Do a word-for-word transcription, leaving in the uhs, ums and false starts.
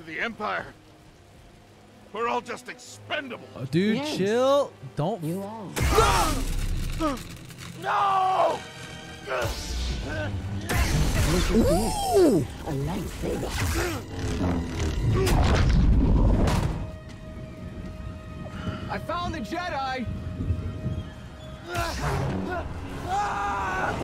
the Empire. We're all just expendable. Oh, dude, Yes. chill. Don't. You are. No! Look at this. A lightsaber. I found the Jedi!